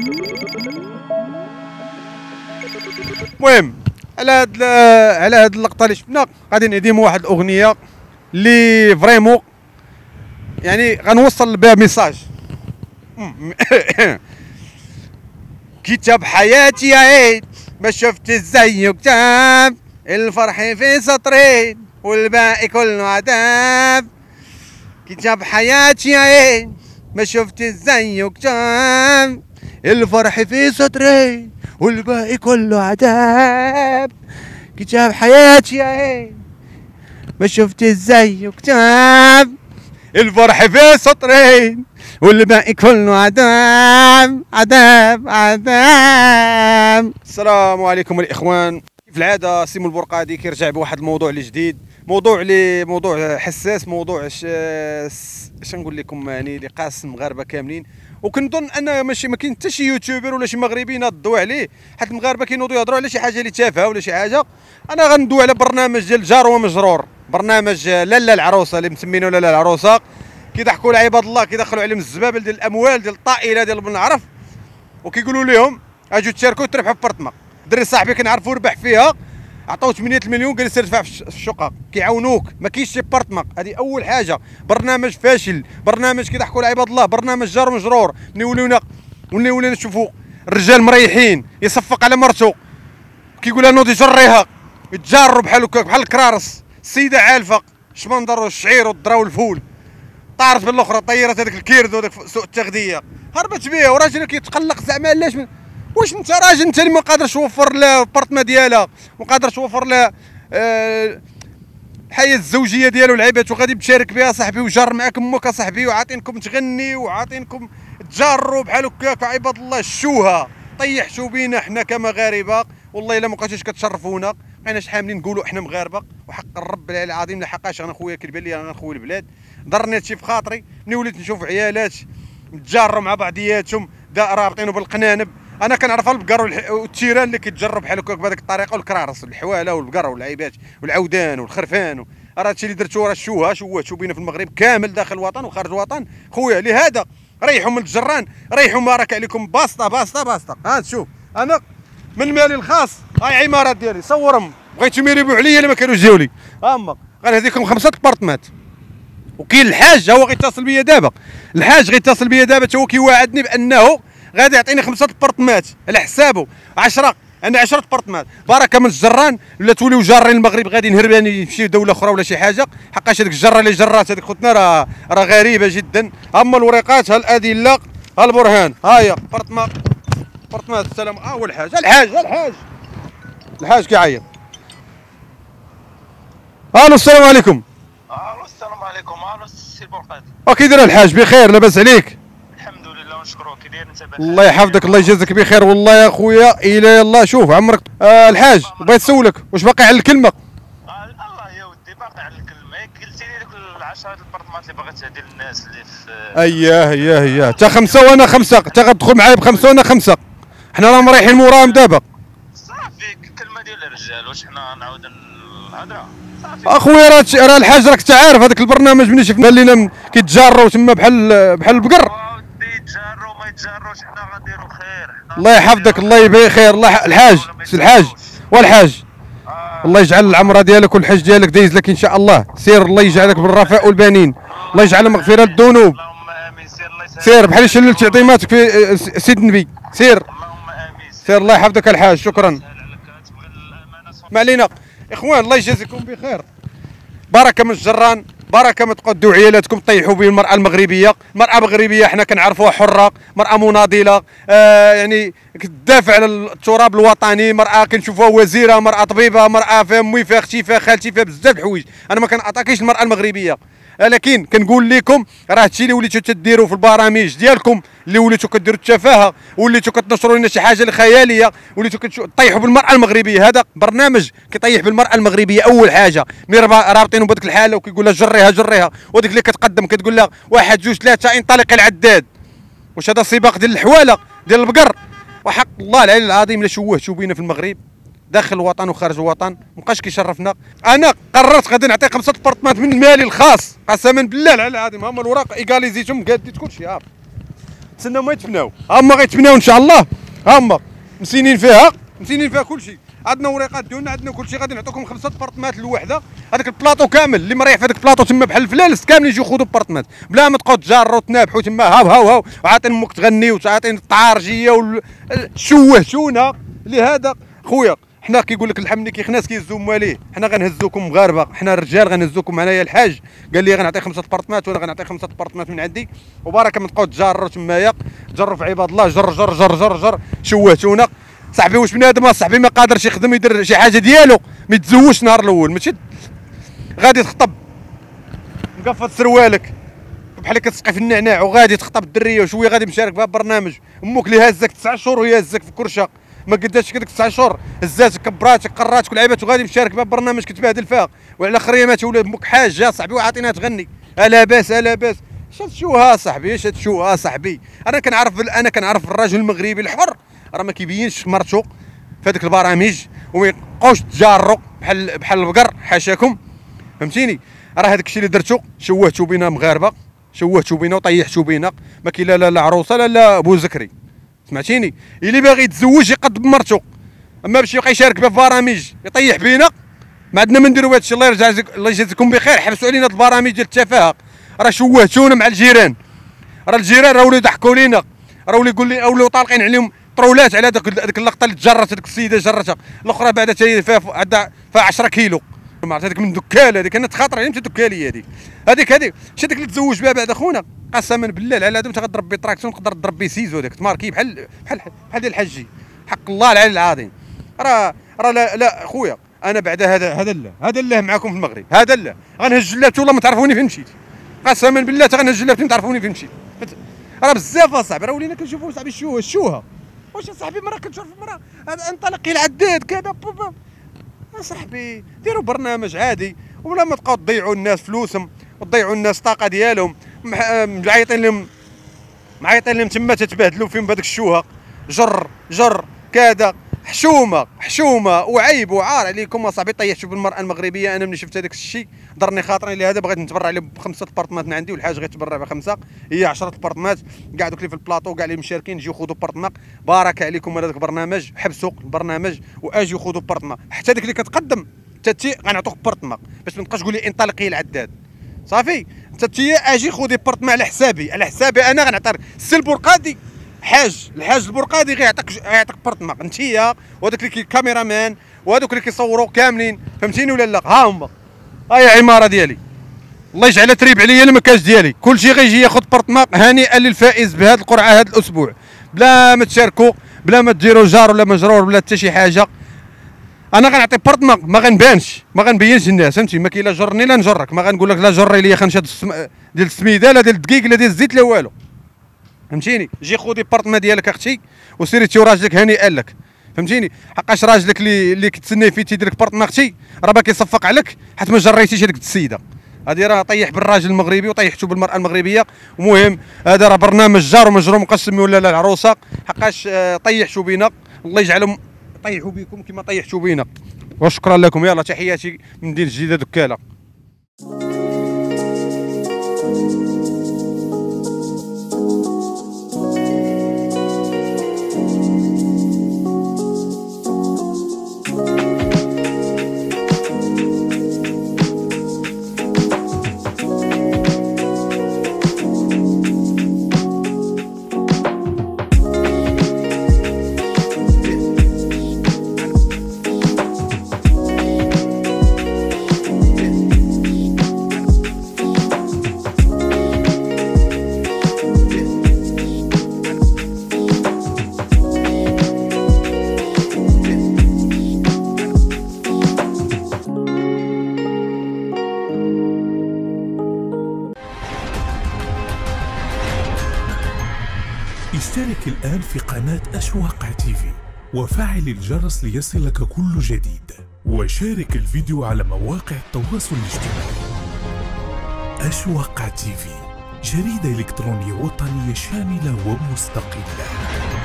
المهم على هاد اللقطه اللي شفنا غادي نقدموا واحد الاغنيه اللي فريمون يعني غنوصل بها ميساج. كتاب حياتي يا عيد ما شفت زيه كتاب، الفرح في سطرين والباقي كله عذاب. كتاب حياتي يا عيد ما شفت زيه كتاب، الفرح في سطرين والباقي كله عذاب. كتاب حياتي يا عيد ما شفت زيه كتاب، الفرح في سطرين والباقي كله عذاب عذاب عذاب. السلام عليكم الاخوان، كيف العاده سيمو البرقادي كيرجع بواحد الموضوع اللي جديد، موضوع حساس، موضوع اش نقول لكم يعني اللي قاس المغاربه كاملين. وكنظن ان ما كاين حتى شي يوتيوبر ولا شي مغربي ينضوا عليه، حيت المغاربه كينوضوا يهضروا على شي حاجه اللي تافهه ولا شي حاجه. انا غندوي على برنامج ديال جار ومجرور، برنامج لالا العروسه اللي مسمينه لالا العروسه. كيضحكوا على عباد الله، كيدخلوا عليهم الزبابل ديال الاموال ديال الطائله ديال بن عرف، وكيقولوا لهم اجوا تشاركوا تربحوا في بارتما. دري صاحبي كنعرفوا ربح فيها، عطاوه 8 المليون قال لي سير دفع في الشقق، كيعاونوك، ما كاينش شي بارتما. هذه اول حاجه، برنامج فاشل، برنامج كيضحكوا على عباد الله، برنامج جار ومجرور. ملي ولينا نشوفوا الرجال مريحين يصفق على مرته كيقول لها نوضي جريها، يتجاروا بحال هكاك بحال الكرارس. السيده عالفه شمندر والشعير والذره والفول، طارت بالاخرى طيرت هذاك الكيرد وهذاك سوء التغذيه، هربت بيه. وراجل كيتقلق زعما علاش واش انت راجل انت اللي ما قادرش توفر لها البارتما ديالها، ما قادرش توفر لها الحياه الزوجيه ديالو العيبات، وغادي تشارك بها صاحبي وجار معاك امك صاحبي، وعاطينكم تغني وعاطينكم تجاروا بحال هكاك. عباد الله الشوهه طيحتوا بينا حنا كمغاربه، والله الا ما بقيتوش كتشرفونا، بقيناش حاملين نقولوا احنا مغاربه. وحق الرب العظيم لحقاش انا خويا كيبان لي انا خويا البلاد، ضرني هادشي في خاطري. ملي وليت نشوف عيالات متجاروا مع بعضياتهم رابطينو بالقنانب. انا كنعرف البقر والتيران اللي كيتجرب بحال هكاك بهذيك الطريقه، والكرارس والحواله والبقر والعيبات والعودان والخرفان. راه هادشي اللي درتو، راه شوهتو بينا في المغرب كامل، داخل الوطن وخارج الوطن خويا. لهذا ريحوا من الجران، ريحوا بارك عليكم، باسطه باسطه باسطه. ها شوف انا من مالي الخاص، هاي عمارات ديالي صورهم، بغيتو يريبوا عليا اللي ما كانوش جاولي. اما غنهديكم 5 ابارتمات. وكاين الحاج هو غيتصل بيا دابا، الحاج غيتصل بيا دابا هو كيواعدني بانه غادي يعطيني 5 ابارتمات على حسابه 10. انا 10 ابارتمات بركه من الجران، ولا توليو جارين المغرب غادي نهرب نمشي دوله اخرى ولا شي حاجه. حقاش هذيك الجره اللي جرات هذيك خوتنا راه غريبه جدا. اما الوريقات، ها الادله، ها البرهان، ها هي ابارتمات. السلام. هو الحاج كيعيط. الو السلام عليكم. الو السلام عليكم. الو السي البرقادي، كي داير الحاج؟ بخير لاباس عليك؟ الحمد لله ونشكروك. كي داير انت؟ بخير الله يحفظك، الله يجازيك بخير والله يا خويا. الى يلا شوف عمرك الحاج بغيت نسولك واش باقي على الكلمه؟ الله يا ودي باقي على الكلمه. قلتي لي ديك 10 البارتمات اللي باغي تهدي للناس اللي في اياه انت 5 وانا 5، انت غتدخل معايا ب5 وانا 5. حنا راه مريحين موراهم دابا. صافي الكلمه ديال الرجال، واش حنا نعاود الهضره؟ اخويا راه الحاج راك تعرف هذاك البرنامج ملي شفنا لينا كيتجاروا تما بحال البقر. ودي يتجاروا ما يتجاروش، حنا غنديروا خير. الله يحفظك، الله يبارك خير. الله الحاج سي الحاج والحاج الله يجعل العمره ديالك والحج ديالك دايز لك ان شاء الله. سير الله يجعلك بالرفاء والبنين، الله يجعل مغفره للذنوب. اللهم امين. سير الله يسهل. سير بحال شللت عظيماتك في سيد النبي. سير اللهم امين. سير الله يحفظك الحاج، شكرا. ما علينا اخوان، الله يجازيكم بخير. بركه من الجران، بركه ما تقدوا عيالاتكم طيحوا به المراه المغربيه. المراه المغربيه حنا كنعرفوها حره، مراه مناضله، يعني كتدافع على التراب الوطني، مراه كنشوفوها وزيره، مراه طبيبه، مراه فيها امي، فيها اختي، فيها خالتي، فيها بزاف د الحوايج. انا ما كنعطاكيش المراه المغربيه، لكن كنقول لكم راه هادشي اللي وليتوا تديروا في البرامج ديالكم، اللي وليتوا كديروا التفاهه، وليتوا كتنشروا لنا شي حاجه خياليه، وليتوا كتطيحوا بالمراه المغربيه. هذا برنامج كيطيح بالمراه المغربيه اول حاجه. ملي رابطينهم بهذيك الحاله وكيقول لها جريها، وديك اللي كتقدم كتقول لها 1 2 3 انطلق العداد. واش هذا سباق ديال الحواله ديال البقر؟ وحق الله العلي العظيم الا شوهتوا بينا في المغرب داخل الوطن وخارج الوطن مابقاش كيشرفنا. انا قررت غادي نعطي 5 ابارتمات من مالي الخاص، قسما بالله العلي العظيم. هما الوراق ايكاليزيتهم قاديت كلشي. تسناو ما يتبناو، هما غيتبناو ان شاء الله، هما مسينين فيها كلشي. عندنا وريقات ديالنا، عندنا كلشي. غادي نعطيكم 5 بارطمات الوحده، هذاك البلاطو كامل اللي مريح في هذاك البلاطو تما بحال الفلالس كاملين يجيو ياخذوا بارطمات بلا ما تبقاو تجاروا وتنابحوا تما هاو وعاطين امك تغني وعاطين الطعارجيه والشوهشونه اللي هذا خويا. حنا كيقول لك اللحم ملي كيخناس كيهزو مواليه، حنا غنهزوكم مغاربه، حنا الرجال غنهزوكم معنايا. الحاج قال لي غنعطي 5 بارطمات وانا غنعطي 5 بارطمات من عندي، وبركه ما تبقاو تجاروا تمايا. جروا في عباد الله، جر شوهتونا. صاحبي واش بنادم صاحبي ما قادرش يخدم يدير شي حاجه ديالو، ما يتزوجش نهار الاول، ماشي غادي تخطب مقفط سروالك بحال كتسقي في النعناع وغادي تخطب الدريه وشويه غادي مشارك في برنامج. امك اللي هازك 9 شهور وهي هازك في كرشه، ما قداتش هذيك 9 شهور، هزاتك كبراتك قراتك ولعبات وغادي مشارك في برنامج كتبهدل فيها، وعلى خريمات ولاد امك حاجه صاحبي وعاطينها تغني. الا باس اش هادشوها صاحبي، اش هادشوها صاحبي. انا كنعرف الراجل المغربي الحر راه ما كيبينش مرتو في هذيك البرامج وما يبقاوش تجاروا بحال البقر، حاشاكم فهمتيني. راه هذاك الشيء اللي درتو شوهتو بينا مغاربه، شوهتو بينا وطيحتو بينا. ما كاين لا عروسه لا بوزكري، سمعتيني. اللي باغي يتزوج يقد بمرتو، اما باش يبقى يشارك في برامج يطيح بينا ما عندنا ما نديروا بهذا الشيء. الله يجازيكم بخير، حبسوا علينا هاد البرامج ديال التفاهه. راه شوهتونا مع الجيران، راه الجيران راه ولاو يضحكوا لينا، راه ولاو يقول لي ولاو طالقين عليهم طرولات على هذيك اللقطه اللي تجرت هذيك السيده جرتها الاخرى بعدا حتى فيها 10 كيلو. ما عرفت هذيك من دكاله، هذيك انا تخاطر عليهم حتى دكاليه هذيك شي هذيك اللي تزوج بها بعد اخونا. قسما بالله على هذا انت غضرب بي تراكسيون تقدر تضرب بي سيزو هذاك تماركي بحال ديال الحجي. حق الله العلي العظيم. راه لا خويا، انا بعد هذا الله معاكم في المغرب، هذا الله غنهج جلابتي والله ما تعرفوني فين مشيت. قسما بالله غنهج جلابتي ما تعرفوني فين مشيت. راه بزاف اصاحبي، راه ولينا كنشوفوا صاحبي الشوهه. واش صاحبي مرة كتشوف مرة انطلقي العداد كذا صاحبي ديروا برنامج عادي، ولا ما تبقاو تضيعوا الناس فلوسهم وتضيعوا الناس الطاقه ديالهم. معيطين لهم تما تتبهدلوا فيهم بهذيك الشوهه. جر كذا حشومه وعيب وعار عليكم اصاحبي. طيحتوا بالمراه المغربيه. انا ملي شفت هذاك الشيء ضرني خاطري، لهذا بغيت نتبرع عليه ب5 بارطمات من عندي، والحاج غيتبرع ب5. هي 10 بارطمات. كاع دوك اللي في البلاطو كاع اللي مشاركين يجيو ياخذوا بارطمات. بارك عليكم على هذاك البرنامج، حبسوا البرنامج واجيو خذوا بارطمات. حتى ديك اللي كتقدم تاتي غنعطوك بارطماء باش ما تبقاش تقول لي انطلقي العداد صافي. تاتي اجي خذي بارطماء على حسابي انا غنعطيك. السي البرقادي الحاج البرقادي غيعطيك بارطماء انتيا وهذاك اللي كاميرا مان وهذوك اللي كيصوروا كاملين، فهمتيني ولا لا؟ ها هما هاي عماره ديالي، الله يجعلها تريب عليا المكاش ديالي. كلشي غيجي ياخذ بارطماء. هنيئا للفائز بهذه القرعه هذا الاسبوع، بلا ما تشاركوا، بلا ما ديروا جار ولا مجرور ولا حتى شي حاجه. انا غنعطي بارطماء ما غنبينش الناس، فهمتي؟ ما كاين لا جرني لا نجرك، ما غنقول لك لا جري لي خنشه ديال السميده لا ديال الدقيق لا ديال الزيت لا والو، فهمتيني؟ جي خذي بارطماء ديالك اختي وسيري تي وراجلك هنيئا لك، فهمتيني؟ حقاش راجلك اللي كتسناي فيه تيدير لك بارطماء اختي راه باقي يصفق عليك حيت ما جريتيش هذيك السيده. هذه راه طيح بالراجل المغربي وطيحتو بالمراه المغربيه. ومهم هذا راه برنامج جار ومجرور مقسم ولا لا العروسه، حقاش طيحتوا بينا. الله يجعلهم طيحوا بكم كما طيحتوا بينا. وشكرا لكم. يلا تحياتي من مدينه جديده دكاله. اشترك الآن في قناة أشواق تيفي وفعل الجرس ليصلك كل جديد، وشارك الفيديو على مواقع التواصل الاجتماعي. أشواق تيفي، جريدة إلكترونية وطنية شاملة ومستقلة.